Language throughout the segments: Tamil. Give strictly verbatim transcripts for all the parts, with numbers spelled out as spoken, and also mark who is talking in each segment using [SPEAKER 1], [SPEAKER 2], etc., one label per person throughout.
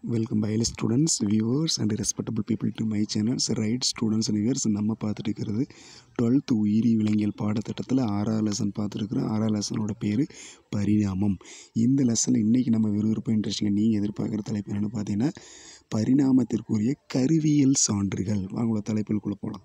[SPEAKER 1] வெல்கம் பயல students viewers and respectable people to my channels right students and viewers நம்ம பார்த்துட்டு இருக்கிறது டுவெல்த் உயிரி விலங்கியல் பாடத்திட்டத்தில் ஆறாவது லெசன் பார்த்துருக்குறோம். ஆறாவது லெசனோட பேர் பரிணாமம். இந்த லெசனில் இன்றைக்கி நம்ம விறுவிறுப்பு இன்ட்ரெஸ்டிங்காக நீங்கள் எதிர்பார்க்குற தலைப்பு என்னென்னு பார்த்தீங்கன்னா பரிணாமத்திற்குரிய கருவியல் சான்றுகள். வாங்களோட தலைப்புக்குள்ளே போகலாம்.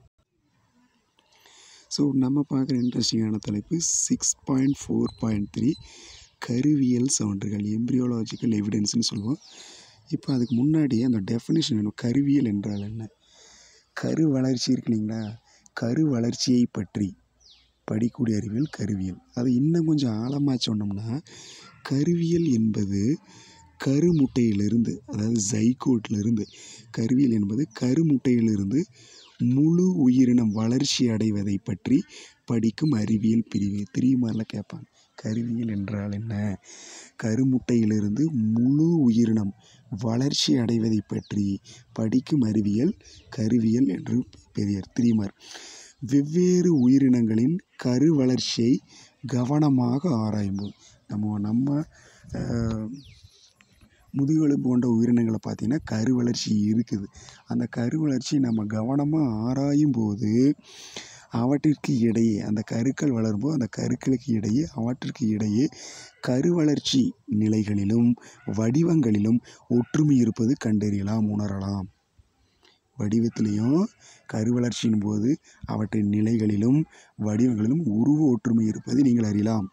[SPEAKER 1] ஸோ நம்ம பார்க்குற இன்ட்ரெஸ்டிங்கான தலைப்பு six point four point three கருவியல் சான்றுகள், எம்ப்ரியோலாஜிக்கல் எவிடன்ஸ்னு சொல்லுவோம். இப்போ அதுக்கு முன்னாடி அந்த டெஃபினிஷன் வேணும். கருவியல் என்றால் என்ன? கரு வளர்ச்சி இருக்கு இல்லைங்களா, கரு வளர்ச்சியை பற்றி படிக்கூடிய அறிவியல் கருவியல். அதை இன்னும் கொஞ்சம் ஆழமாக சொன்னோம்னா கருவியல் என்பது கருமுட்டையிலிருந்து, அதாவது ஜைகோட்டிலிருந்து, கருவியல் என்பது கருமுட்டையிலிருந்து முழு உயிரினம் வளர்ச்சி அடைவதை பற்றி படிக்கும் அறிவியல் பிரிவு. த்ரீ மாரில் கேட்பாங்க. கருவியல் என்றால் என்ன? கருமுட்டையிலிருந்து முழு உயிரினம் வளர்ச்சி அடைவதை பற்றி படிக்கும் அறிவியல் கருவியல் என்று பெரியர். Three mark. வெவ்வேறு உயிரினங்களின் கரு வளர்ச்சியை கவனமாக ஆராயும்போது நம்ம நம்ம முதுகெலும்பு போன்ற உயிரினங்களை பார்த்திங்கன்னா கரு வளர்ச்சி இருக்குது. அந்த கரு வளர்ச்சி நம்ம கவனமாக ஆராயும் போது அவற்றிற்கு இடையே, அந்த கருக்கள் வளரும்போது அந்த கருக்களுக்கு இடையே அவற்றிற்கு இடையே கரு வளர்ச்சி நிலைகளிலும் வடிவங்களிலும் ஒற்றுமை இருப்பது கண்டறியலாம், உணரலாம். வடிவத்திலையும் கரு வளர்ச்சியின் போது அவற்றின் நிலைகளிலும் வடிவங்களிலும் உருவ ஒற்றுமை இருப்பதை நீங்கள் அறியலாம்.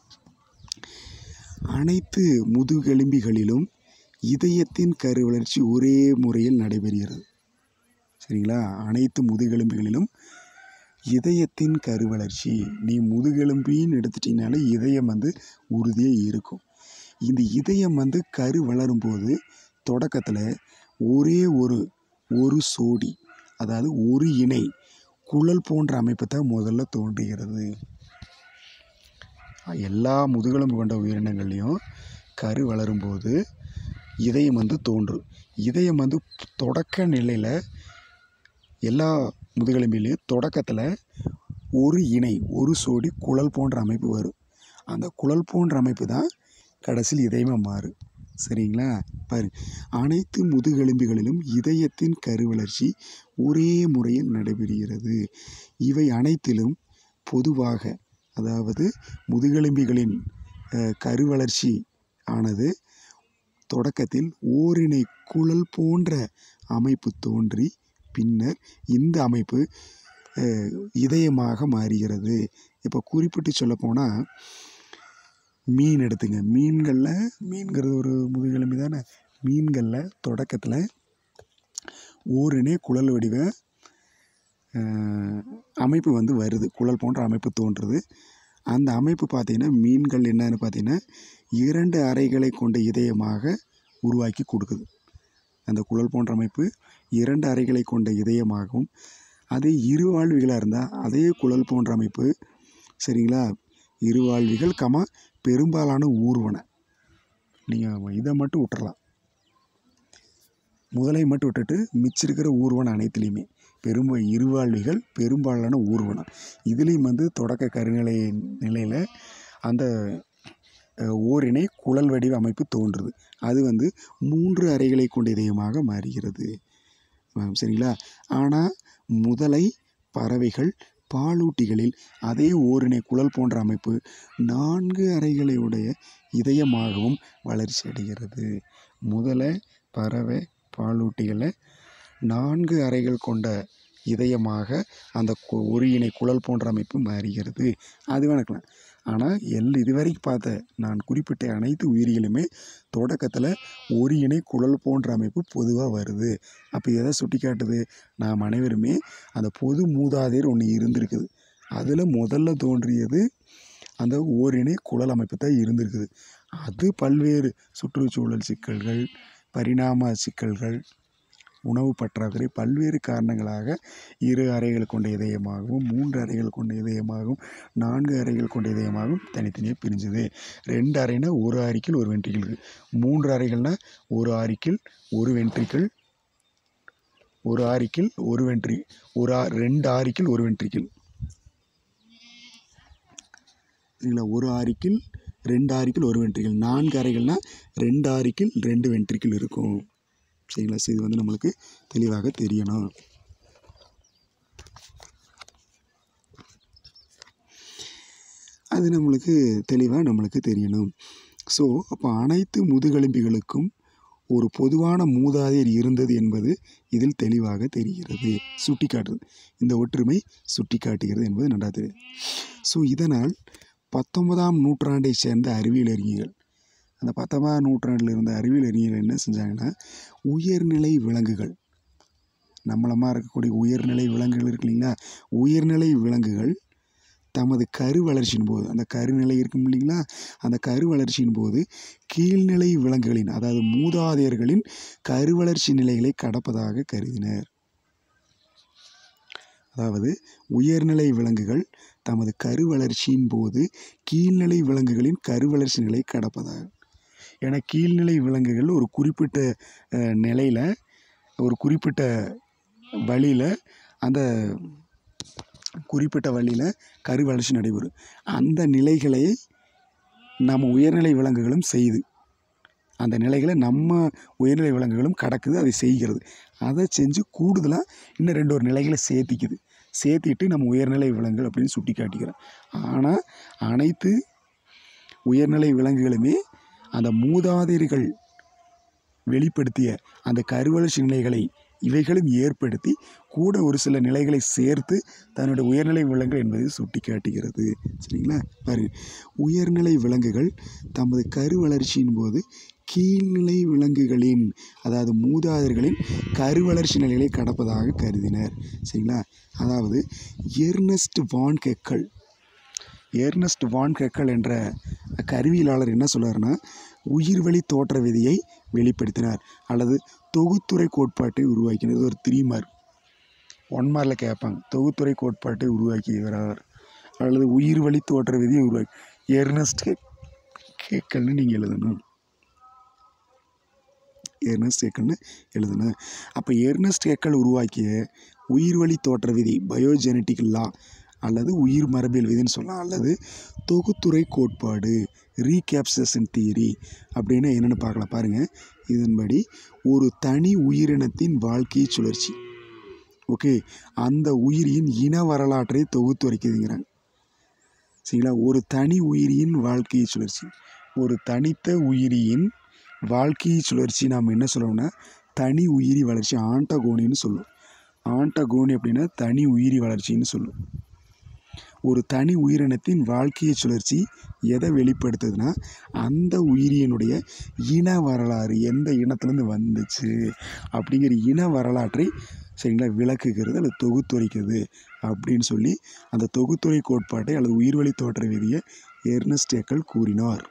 [SPEAKER 1] அனைத்து முதுகெலும்பிகளிலும் இதயத்தின் கரு வளர்ச்சி ஒரே முறையில் நடைபெறுகிறது. சரிங்களா? அனைத்து முதுகெலும்பிகளிலும் இதயத்தின் கரு வளர்ச்சி, நீ முதுகெலும்பின்னு எடுத்துட்டிங்கனாலே இதயம் வந்து உறுதியாக இருக்கும். இந்த இதயம் வந்து கரு வளரும் போது தொடக்கத்தில் ஒரே ஒரு ஒரு சோடி, அதாவது ஒரு இணை குழல் போன்ற அமைப்பு தான் முதல்ல தோன்றுகிறது. எல்லா முதுகெலும்பு கொண்ட உயிரினங்கள்லையும் கரு வளரும்போது இதயம் வந்து தோன்றும். இதயம் வந்து தொடக்க நிலையில் எல்லா முதுகெலும்பிலையும் தொடக்கத்தில் ஒரு இணை ஒரு சோடி குழல் போன்ற அமைப்பு வரும். அந்த குழல் போன்ற அமைப்பு தான் கடைசியில் இதயமாக மாறும். சரிங்களா? பாரு, அனைத்து முதுகெலும்பிகளிலும் இதயத்தின் கரு வளர்ச்சி ஒரே முறையில் நடைபெறுகிறது. இவை அனைத்திலும் பொதுவாக, அதாவது முதுகெலும்பிகளின் கரு வளர்ச்சி ஆனது தொடக்கத்தில் ஓரிணை குழல் போன்ற அமைப்பு தோன்றி பின்னர் இந்த அமைப்பு இதயமாக மாறுகிறது. இப்போ குறிப்பிட்டு சொல்லப்போனால் மீன் எடுத்துங்க. மீன்களில், மீன்கிறது ஒரு முதுகெலும்பி தானே, மீன்களில் தொடக்கத்தில் ஓரிணை குழல் வடிவ அமைப்பு வந்து வருது, குழல் போன்ற அமைப்பு தோன்றுறது. அந்த அமைப்பு பார்த்திங்கன்னா மீன்கள் என்னன்னு பார்த்திங்கன்னா இரண்டு அறைகளை கொண்ட இதயமாக உருவாக்கி கொடுக்குது. அந்த குழல் போன்ற அமைப்பு இரண்டு அறைகளை கொண்ட இதயமாகவும், அதே இருவாழ்விகளாக இருந்தால் அதே குழல் போன்ற அமைப்பு, சரிங்களா, இருவாழ்விகள் கமா பெரும்பாலான ஊர்வன. நீங்கள் இதை மட்டும் விட்டுறலாம், முதலை மட்டும் விட்டுட்டு மிச்சிருக்கிற ஊர்வன அனைத்துலேயுமே பெரும்ப இருவாழ்விகள் பெரும்பாலான ஊர்வனம். இதுலேயும் வந்து தொடக்க கருநிலை நிலையில் அந்த ஓரிணை குழல் வடிவ அமைப்பு தோன்றுது. அது வந்து மூன்று அறைகளை கொண்ட இதயமாக மாறுகிறது. சரிங்களா? ஆனால் முதலை, பறவைகள், பாலூட்டிகளில் அதே ஓரிணை குழல் போன்ற அமைப்பு நான்கு அறைகளுடைய இதயமாகவும் வளர்ச்சி அடைகிறது. முதலை, பறவை, பாலூட்டிகளை நான்கு அறைகள் கொண்ட இதயமாக அந்த ஒரு இணை குழல் போன்ற அமைப்பு மாறுகிறது. அது வணக்கலாம். ஆனால் எல் இதுவரைக்கும் பார்த்த நான் குறிப்பிட்ட அனைத்து உயிரிகளுமே தொடக்கத்தில் ஒரு இணை குழல் போன்ற அமைப்பு பொதுவாக வருது. அப்போ எதை சுட்டி காட்டுது? நாம் அனைவருமே அந்த பொது மூதாதையர் ஒன்று இருந்திருக்குது. அதில் முதல்ல தோன்றியது அந்த ஓரிணை குழல் அமைப்பு தான் இருந்திருக்குது. அது பல்வேறு சுற்றுச்சூழல் சிக்கல்கள், பரிணாம சிக்கல்கள், உணவு பற்றாக்குறை, பல்வேறு காரணங்களாக இரு அறைகள் கொண்ட இதயமாகவும் மூன்று அறைகள் கொண்ட இதயமாகவும் நான்கு அறைகள் கொண்ட இதயமாகவும் தனித்தனியாக பிரிஞ்சுது. ரெண்டு அறைனா ஒரு ஆரிக்கில் ஒரு வென்ட்ரிக்கிள் இருக்குது. மூன்று அறைகள்னால் ஒரு ஆரிக்கில் ஒரு வென்ட்ரிக்கிள், ஒரு ஆரிக்கில் ஒரு வென்ட்ரி ஒரு ஆ ரெண்டு ஆரிக்கில் ஒரு வென்ட்ரிக்கிள். சரிங்களா? ஒரு ஆரிக்கில் ரெண்டு ஆரிக்கில் ஒரு வென்ட்ரிக்கிள். நான்கு அறைகள்னால் ரெண்டு ஆரிக்கில் ரெண்டு வென்ட்ரிக்கிள் இருக்கும். சரிங்களா? ஸோ இது வந்து நம்மளுக்கு தெளிவாக தெரியணும். அது நம்மளுக்கு தெளிவாக நம்மளுக்கு தெரியணும். ஸோ அப்போ அனைத்து முதுகெலும்பிகளுக்கும் ஒரு பொதுவான மூதாதையர் இருந்தது என்பது இதில் தெளிவாக தெரிகிறது. சுட்டி காட்டுறது, இந்த ஒற்றுமை சுட்டி காட்டுகிறது என்பது நன்றாக தெரியுது. ஸோ இதனால் பத்தொன்பதாம் நூற்றாண்டை சேர்ந்த அறிவியல் அறிஞர்கள், அந்த பத்தொன்பதாம் நூற்றாண்டில் இருந்த அறிவியல் அறிஞர்கள் என்ன செஞ்சாங்கன்னா, உயர்நிலை விலங்குகள், நம்மளமாக இருக்கக்கூடிய உயர்நிலை விலங்குகள் இருக்கு இல்லைங்களா, உயர்நிலை விலங்குகள் தமது கரு வளர்ச்சியின் போது, அந்த கருநிலை இருக்கும் இல்லைங்களா, அந்த கரு வளர்ச்சியின் போது கீழ்நிலை விலங்குகளின், அதாவது மூதாதையர்களின் கரு வளர்ச்சி நிலைகளை கடப்பதாக கருதினர். அதாவது உயர்நிலை விலங்குகள் தமது கரு வளர்ச்சியின் போது கீழ்நிலை விலங்குகளின் கரு வளர்ச்சி நிலை கடப்பதாக. ஏன்னா கீழ்நிலை விலங்குகள் ஒரு குறிப்பிட்ட நிலையில், ஒரு குறிப்பிட்ட வழியில், அந்த குறிப்பிட்ட வழியில் கரு வளர்ச்சி நடைபெறும். அந்த நிலைகளை நம்ம உயர்நிலை விலங்குகளும் செய்யுது. அந்த நிலைகளை நம்ம உயர்நிலை விலங்குகளும் கடக்குது, அதை செய்கிறது. அதை செஞ்சு கூடுதலாக இன்னும் ரெண்டு ஒரு நிலைகளை சேர்த்திக்குது. சேர்த்திட்டு நம்ம உயர்நிலை விலங்குகள் அப்படின்னு சுட்டி காட்டிக்கிறோம். ஆனால் அனைத்து உயர்நிலை விலங்குகளுமே அந்த மூதாதையர்கள் வெளிப்படுத்திய அந்த கருவளர்ச்சி நிலைகளை இவைகளும் ஏற்படுத்தி கூட ஒரு சில நிலைகளை சேர்த்து தன்னுடைய உயர்நிலை விலங்குகள் என்பதை சுட்டி காட்டுகிறது. சரிங்களா? பாருங்கள், உயர்நிலை விலங்குகள் தமது கரு வளர்ச்சியின் போது கீழ்நிலை விலங்குகளின், அதாவது மூதாதையர்களின் கரு வளர்ச்சி நிலைகளை கடப்பதாக கருதினர். சரிங்களா? அதாவது எர்னஸ்ட் வான் கெக்கல் எர்னஸ்ட் வான் கெக்கல் என்ற கருவியலாளர் என்ன சொல்றாருன்னா, உயிர்வழி தோற்ற விதியை வெளிப்படுத்தினார் அல்லது தொகுத்துறை கோட்பாட்டை உருவாக்கினார். இது ஒரு த்ரீ மார்க், ஒன் மார்க்கில் கேட்பாங்க. தொகுத்துறை கோட்பாட்டை உருவாக்கியவர் அல்லது உயிர்வழி தோற்ற விதியை உருவாக்கி எர்னஸ்ட் கெக்கல்னு நீங்கள் எழுதணும். எர்னஸ்ட் கெக்கல்னு எழுதணும். அப்போ எர்னஸ்ட் கெக்கல் உருவாக்கிய உயிர்வழி தோற்ற விதி, பயோஜெனட்டிக் லா அல்லது உயிர் மரபியல் விதின்னு சொல்லலாம், அல்லது தொகுத்துறை கோட்பாடு, ரீகேப்சுலேஷன் தியரி அப்படின்னு என்னென்னு பார்க்கலாம். பாருங்கள், இதன்படி ஒரு தனி உயிரினத்தின் வாழ்க்கை சுழற்சி, ஓகே, அந்த உயிரியின் இன வரலாற்றை தொகுத்துரைக்குதுங்கிறாங்க. சரிங்களா? ஒரு தனி உயிரியின் வாழ்க்கை சுழற்சி, ஒரு தனித்த உயிரியின் வாழ்க்கை சுழற்சி நாம் என்ன சொல்லுவோம்னா தனி உயிரி வளர்ச்சி, ஆண்டகோனின்னு சொல்லுவோம். ஆண்டகோனி அப்படின்னா தனி உயிரி வளர்ச்சின்னு சொல்லுவோம். ஒரு தனி உயிரினத்தின் வாழ்க்கையை சுழற்சி எதை வெளிப்படுத்துதுன்னா, அந்த உயிரினுடைய இன வரலாறு, எந்த இனத்துலேருந்து வந்துச்சு அப்படிங்கிற இன வரலாற்றை சரிங்களா விளக்குகிறது அல்லது தொகுத்துரைக்கிறது அப்படின்னு சொல்லி அந்த தொகுத்துறை கோட்பாட்டை அல்லது உயிர்வழி தோற்ற விதியை எர்னஸ்ட் கெக்கல் கூறினார்.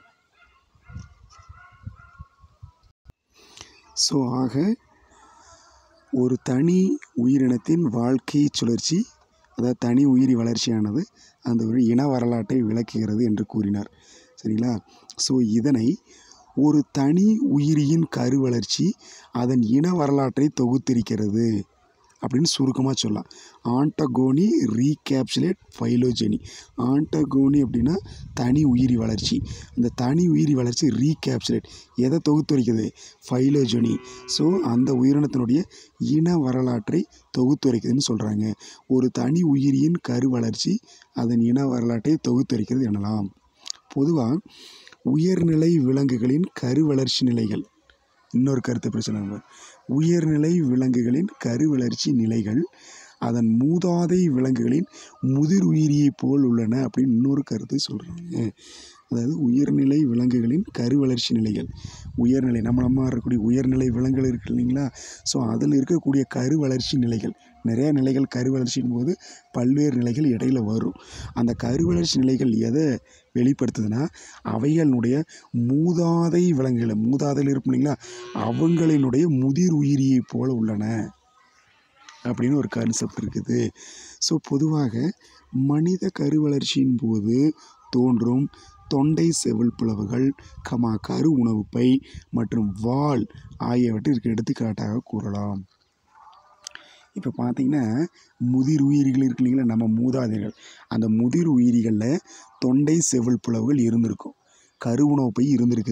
[SPEAKER 1] ஸோ ஆக ஒரு தனி உயிரினத்தின் வாழ்க்கை சுழற்சி, அதாவது தனி உயிரி வளர்ச்சியானது அந்த ஒரு இன வரலாற்றை விளக்குகிறது என்று கூறினார். சரிங்களா? ஸோ இதனை ஒரு தனி உயிரியின் கரு வளர்ச்சி அதன் இன வரலாற்றை தொகுத்திருக்கிறது அப்படின்னு சுருக்கமாக சொல்லலாம். ஆண்டகோனி ரீகேப்சுலேட் ஃபைலோஜெனி. ஆண்டகோனி அப்படின்னா தனி உயிரி வளர்ச்சி, அந்த தனி உயிரி வளர்ச்சி ரீகேப்சுலேட் எதை தொகுத்துரைக்குது? ஃபைலோஜெனி. ஸோ அந்த உயிரினத்தினுடைய இன வரலாற்றை தொகுத்துரைக்குதுன்னு சொல்கிறாங்க. ஒரு தனி உயிரியின் கரு வளர்ச்சி அதன் இன வரலாற்றை தொகுத்துரைக்கிறது எனலாம். பொதுவாக உயர்நிலை விலங்குகளின் கரு வளர்ச்சி நிலைகள், இன்னொரு கருத்தை பிரச்சனை, உயர்நிலை விலங்குகளின் கரு வளர்ச்சி நிலைகள் அதன் மூதாதை விலங்குகளின் முதிர் உயிரியைப் போல் உள்ளன அப்படின்னு இன்னொரு கருத்தை சொல்கிறாங்க. அதாவது உயர்நிலை விலங்குகளின் கரு வளர்ச்சி நிலைகள், உயர்நிலை நம்ம நம்ம இருக்கக்கூடிய உயர்நிலை விலங்குகள் இருக்கு இல்லைங்களா, ஸோ அதில் இருக்கக்கூடிய கரு வளர்ச்சி நிலைகள், நிறையா நிலைகள் கரு வளர்ச்சியின் போது பல்வேறு நிலைகள் இடையில வரும். அந்த கரு வளர்ச்சி நிலைகள் எதை வெளிப்படுத்துதுன்னா, அவைகளுடைய மூதாதை விலங்குகளை, மூதாதையில் இருக்கும் இல்லைங்களா, அவங்களினுடைய முதிர் உயிரியைப் போல உள்ளன அப்படின்னு ஒரு கான்செப்ட் இருக்குது. ஸோ பொதுவாக மனித கரு வளர்ச்சியின் போது தோன்றும் தொண்டை செவில் பிளவுகள், கமா கரு உணவுப்பை மற்றும் வால் ஆகியவற்றிற்கு எடுத்துக்காட்டாக கூறலாம். இப்போ பார்த்தீங்கன்னா முதிர் உயிரிகள் இருக்கு இல்லைங்களா, நம்ம மூதாதையர்கள், அந்த முதிர் உயிரிகளில் தொண்டை செவில் பிளவுகள் இருந்திருக்கும், கரு உணவுப்பை இருந்திருக்குது,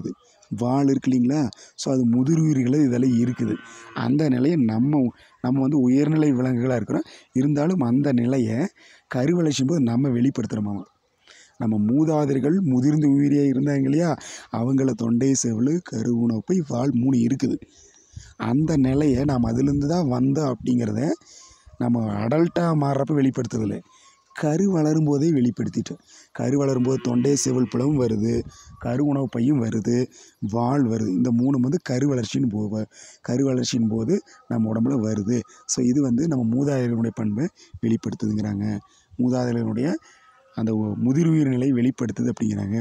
[SPEAKER 1] வால் இருக்கு இல்லைங்களா? ஸோ அது முதிர்வுயிர்கள் இதெல்லாம் இருக்குது. அந்த நிலையை நம்ம நம்ம வந்து உயர்நிலை விலங்குகளாக இருக்கிறோம். இருந்தாலும் அந்த நிலையை கருவளர்ச்சியும் போது நம்ம வெளிப்படுத்துகிறோமாம். நம்ம மூதாதையர்கள் முதிர்ந்த உயிரியாக இருந்தாங்க இல்லையா? அவங்கள தொண்டை, செவில், கரு, உணவுப்பை, வால் மூணு இருக்குது. அந்த நிலையை நாம் அதிலேருந்து தான் வந்தோம் அப்படிங்கிறத நம்ம அடல்ட்டாக மாறுறப்ப வெளிப்படுத்துறதில்ல. கரு வளரும் போதே வெளிப்படுத்திட்டோம். கரு வளரும்போது தொண்டை, செவில் புலவும் வருது, கரு உணவு பையும் வருது, வால் வருது. இந்த மூணு வந்து கரு வளர்ச்சின்னு போ கரு வளர்ச்சியின் போது நம்ம உடம்புல வருது. ஸோ இது வந்து நம்ம மூதாதையர்களுடைய பண்பை வெளிப்படுத்துதுங்கிறாங்க. மூதாதையர்களுடைய அந்த முதிர்வுயிர் நிலை வெளிப்படுத்துது அப்படிங்கிறாங்க.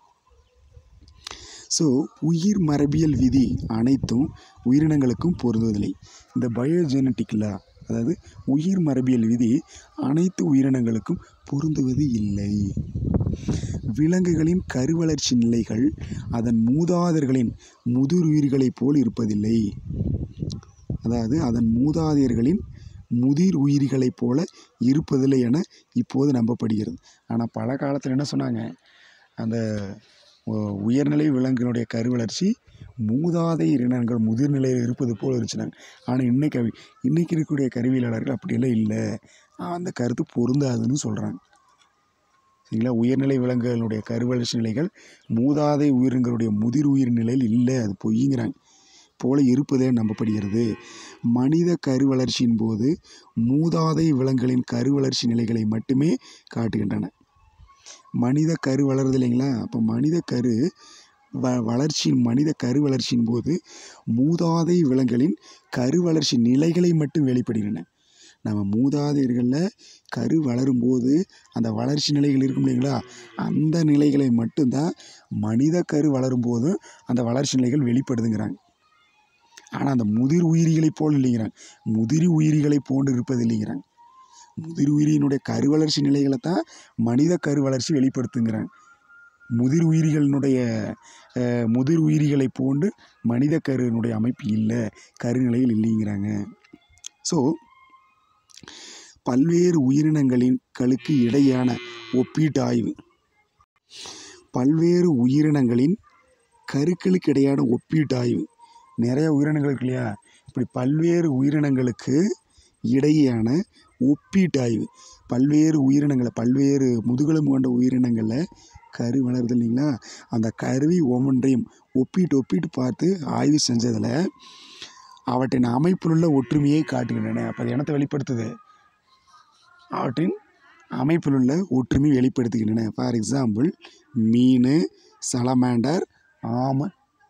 [SPEAKER 1] ஸோ உயிர் மரபியல் விதி அனைத்தும் உயிரினங்களுக்கும் பொருந்துவதில்லை. இந்த பயோஜெனட்டிக்கில் அதாவது உயிர் மரபியல் விதி அனைத்து உயிரினங்களுக்கும் பொருந்துவது இல்லை. விலங்குகளின் கருவளர்ச்சி நிலைகள் அதன் மூதாதையர்களின் முதிர்வுயிர்களைப் போல் இருப்பதில்லை. அதாவது அதன் மூதாதையர்களின் முதிர் உயிரிகளைப் போல இருப்பதில்லை என இப்போது நம்பப்படுகிறது. ஆனால் பல காலத்தில் என்ன சொன்னாங்க, அந்த உயர்நிலை விலங்குகளுடைய கருவளர்ச்சி மூதாதையர் இனங்கள் முதிர்நிலையில் இருப்பது போல் இருந்துச்சுனாங்க. ஆனால் இன்றைக்கி இன்றைக்கி இருக்கக்கூடிய கருவியலாளர்கள் அப்படியெல்லாம் இல்லை, அந்த கருத்து பொருந்தாதுன்னு சொல்கிறாங்க. சரிங்களா? உயர்நிலை விலங்குகளுடைய கருவளர்ச்சி நிலைகள் மூதாதை உயிரினங்களுடைய முதிர் உயிர் நிலையில் இல்லை, அது பொய்ங்கிறாங்க போல இருப்பதே நம்பப்படுகிறது. மனித கருவளர்ச்சியின் போது மூதாதை விலங்குகளின் கருவளர்ச்சி நிலைகளை மட்டுமே காட்டுகின்றன. மனித கரு வளருது இல்லைங்களா? அப்போ மனித கரு வ வளர்ச்சியின் மனித கரு வளர்ச்சியின் போது மூதாதை விலங்குகளின் கரு வளர்ச்சி நிலைகளை மட்டும் வெளிப்படுகின்றன. நம்ம மூதாதையர்களில் கரு வளரும்போது அந்த வளர்ச்சி நிலைகள் இருக்கும் இல்லைங்களா? அந்த நிலைகளை மட்டும்தான் மனித கரு வளரும்போதும் அந்த வளர்ச்சி நிலைகள் வெளிப்படுதுங்கிறாங்க. ஆனால் அந்த முதிர் உயிரிகளை போல் இல்லைங்கிறாங்க. முதிர் உயிரிகளை போன்று இருப்பது இல்லைங்கிறாங்க. முதிர் உயிரினுடைய கருவளர்ச்சி நிலைகளை தான் மனித கருவளர்ச்சி வெளிப்படுத்துங்கிறாங்க. முதிர் உயிரிகளினுடைய முதிர் உயிரிகளை போன்று மனித கருவினுடைய அமைப்பு இல்லை, கருநிலையில் இல்லைங்கிறாங்க. ஸோ பல்வேறு உயிரினங்களின் களுக்கு இடையான ஒப்பீட்டு ஆய்வு பல்வேறு உயிரினங்களின் கருக்களுக்கு இடையான ஒப்பீட்டு ஆய்வு நிறைய உயிரினங்கள் இருக்கு இல்லையா? இப்படி பல்வேறு உயிரினங்களுக்கு இடையேயான ஒப்பீட்டு ஆய்வு பல்வேறு உயிரினங்களை பல்வேறு முதுகெலும்பு கொண்ட உயிரினங்களில் கரு வளருது இல்லைங்களா? அந்த கருவி ஒவ்வொன்றையும் ஒப்பீட்டு ஒப்பீட்டு பார்த்து ஆய்வு செஞ்சதில் அவற்றின் அமைப்பில் உள்ள ஒற்றுமையை காட்டுகின்றன. அப்போ அது என்னத்தை வெளிப்படுத்துது? அவற்றின் அமைப்பில் உள்ள ஒற்றுமை வெளிப்படுத்துகின்றன. ஃபார் எக்ஸாம்பிள் மீன், சலமாண்டர், ஆமை.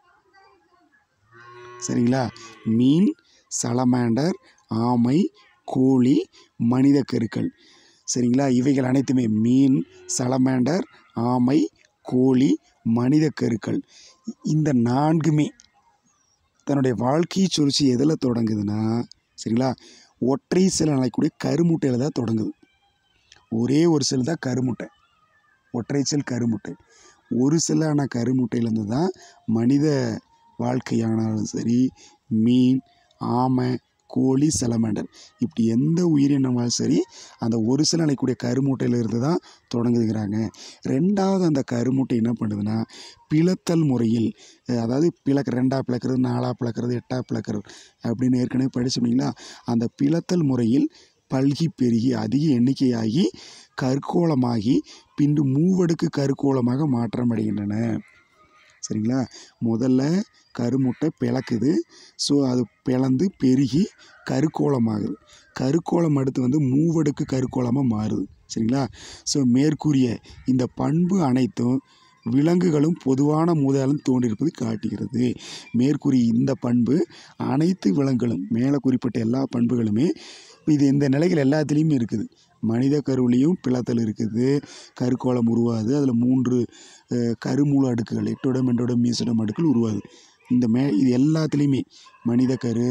[SPEAKER 1] சரிங்களா? மீன், சலமாண்டர், ஆமை, கோழி, மனித கருக்கள். சரிங்களா? இவைகள் அனைத்துமே மீன், சலமாண்டர், ஆமை, கோழி, மனித கருக்கள். இந்த நான்குமே தன்னுடைய வாழ்க்கை சுழற்சி எதில் தொடங்குதுன்னா, சரிங்களா, ஒற்றை செல் அணைக்கூடிய கருமுட்டையில் தான் தொடங்குது. ஒரே ஒரு செல் தான் கருமுட்டை, ஒற்றை செல் கருமுட்டை. ஒரு செல்லான கருமுட்டையிலேருந்து தான் மனித வாழ்க்கையானாலும் சரி, மீன், ஆமை, கோழி, சலமாண்டர் இப்படி எந்த உயிரினமாலும் சரி அந்த ஒரு செல் அணைக்கூடிய கருமுட்டையில் இருந்து தான் தொடங்குதுங்கிறாங்க. ரெண்டாவது அந்த கருமுட்டை என்ன பண்ணுதுன்னா பிளத்தல் முறையில், அதாவது பிளக்க ரெண்டாக பிளக்கிறது, நாலாக பிளக்கிறது, எட்டாக பிளக்கிறது அப்படின்னு ஏற்கனவே படிச்சோம்னீங்களா? அந்த பிளத்தல் முறையில் பல்கி பெருகி அதிக எண்ணிக்கையாகி கற்கோளமாகி பின்பு மூவடுக்கு கருக்கோளமாக மாற்றம் அடைகின்றன. சரிங்களா? முதல்ல கருமுட்டை பிளக்குது. ஸோ அது பிளந்து பெருகி கருக்கோளமாகுது. கருக்கோளம் அடுத்து வந்து மூவடுக்கு கருக்கோளமாக மாறுது. சரிங்களா? ஸோ மேற்கூறிய இந்த பண்பு அனைத்தும் விலங்குகளும் பொதுவான மூதாலும் தோன்றியிருப்பது காட்டுகிறது. மேற்கூறிய இந்த பண்பு அனைத்து விலங்குகளும் மேலே குறிப்பிட்ட எல்லா பண்புகளுமே இது இந்த நிலைகள் எல்லாத்துலேயுமே இருக்குது. மனித கருவிலையும் பிளத்தல் இருக்குது, கருக்கோளம் உருவாகுது. அதில் மூன்று கருமூல அடுக்குகள் எட்டோடம் எண்டோடம் மீசோடம் அடுக்குகள் உருவாகுது. இந்த மே இது எல்லாத்துலேயுமே மனித கரு,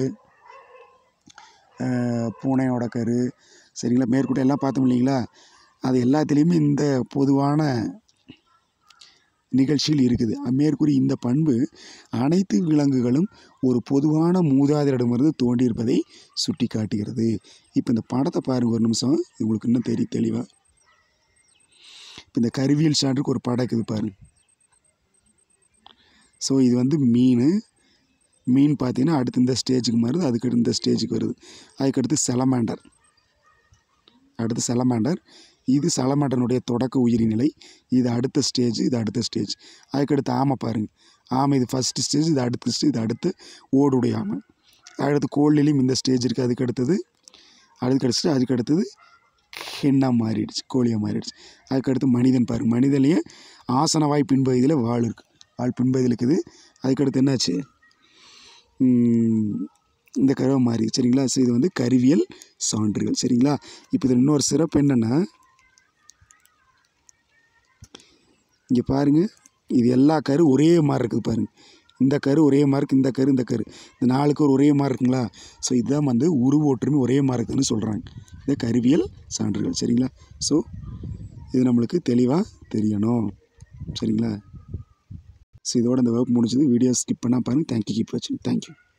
[SPEAKER 1] பூனையோட கரு, சரிங்களா, மேற்கூட்ட எல்லாம் பார்த்தோம் இல்லைங்களா? அது எல்லாத்துலேயுமே இந்த பொதுவான நிகழ்ச்சியில் இருக்குது. மேற்கூறி இந்த பண்பு அனைத்து விலங்குகளும் ஒரு பொதுவான மூதாதையரிடமிருந்து தோன்றியிருப்பதை சுட்டி காட்டுகிறது. இப்போ இந்த படத்தை பாருங்கள் ஒரு நிமிஷம், உங்களுக்கு இன்னும் தெரிய தெளிவாக. இப்போ இந்த கருவியல் சான்றுக்கு ஒரு படம் இருக்குது பாருங்க. ஸோ இது வந்து மீன். மீன் பார்த்தீங்கன்னா அடுத்து இந்த ஸ்டேஜுக்கு மாறுது, அதுக்கடுத்து இந்த ஸ்டேஜுக்கு வருது. அதுக்கடுத்து செலமாண்டர். அடுத்து செலமாண்டர். இது செலமாண்டனுடைய தொடக்க உயிரி நிலை. இது அடுத்த ஸ்டேஜ், இது அடுத்த ஸ்டேஜ். அதுக்கடுத்து ஆமை பாருங்கள். ஆமை இது ஃபஸ்ட்டு ஸ்டேஜ், இது அடுத்த ஸ்டேஜ், இது அடுத்து ஓடுடைய ஆமை. அடுத்து கோழிலையும் இந்த ஸ்டேஜ் இருக்குது. அதுக்கு அடுத்தது அதுக்கு அடுத்து அதுக்கு அடுத்தது ஹென்னா மாறிடுச்சு, கோழியாக மாறிடுச்சு. அதுக்கடுத்து மனிதன் பாருங்கள். மனிதன்லேயே ஆசனவாய் பின்பகுதியில் வால் இருக்குது, வால் பின்பகுதியில் இருக்குது. அதுக்கடுத்து என்னாச்சு, இந்த கருவை மாறி சரிங்களா. ஸோ இது வந்து கருவியல் சான்றுகள் சரிங்களா. இப்போ இதில் இன்னொரு சிறப்பு என்னென்னா, இங்கே பாருங்கள், இது எல்லா கரு ஒரே மாதிரி இருக்குது பாருங்கள். இந்த கரு ஒரே மாதிரி இருக்குது, இந்த கரு இந்த கரு இந்த நாலு கரு ஒரே மாதிரி இருக்குங்களா. ஸோ இதுதான் வந்து உருவ ஒற்றுமை ஒரே மாதிரி இருக்குதுன்னு சொல்கிறாங்க. இது கருவியல் சான்றுகள் சரிங்களா. ஸோ இது நம்மளுக்கு தெளிவாக தெரியணும் சரிங்களா. ஸோ இதோட இந்த வகுப்பு முடிஞ்சது. வீடியோ ஸ்கிப் பண்ணால் பாருங்கள். தேங்க்யூ, கீப் வாட்சிங். தேங்க்யூ.